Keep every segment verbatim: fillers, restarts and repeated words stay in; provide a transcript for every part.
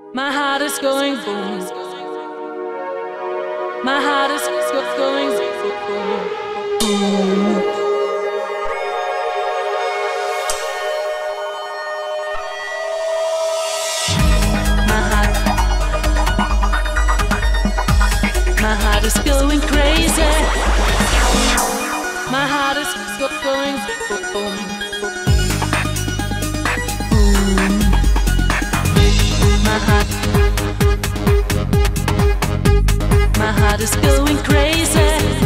My heart is going boom. My heart is go- going boom. Boom. My heart, my heart is going crazy. My heart is go- going boom. My heart, my heart is going crazy.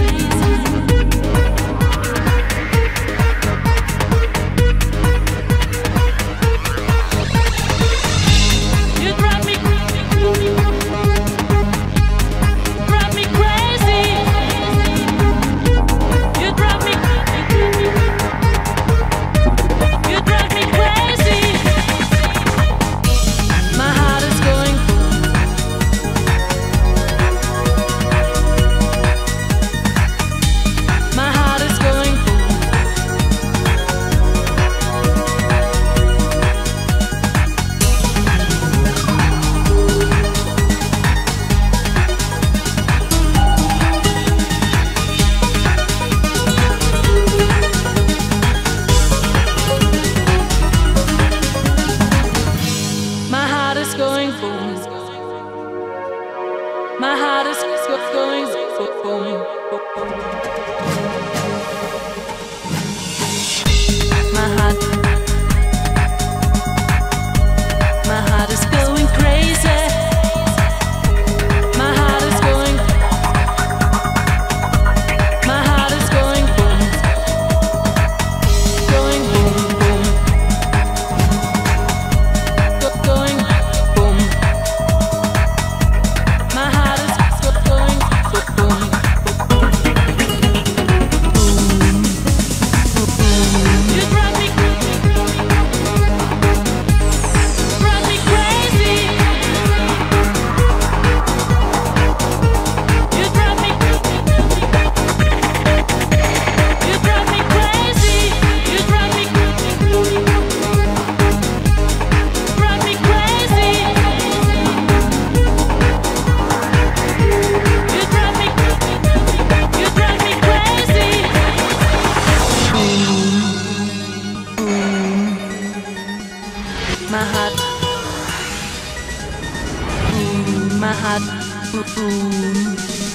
You drive me, drive me crazy. You drive me, you drive me crazy. My heart is going. My heart is going boom. My heart is going boom. My heart is go- going boom. My heart, my heart is going crazy. My heart is going, my heart is going boom, going boom boom, Go- going boom. My heart is go- going boom, You drive me, drive me crazy. You drive me, you drive me crazy. You drive me, drive me crazy. You drive me, you drive me crazy. My heart, my heart, boom.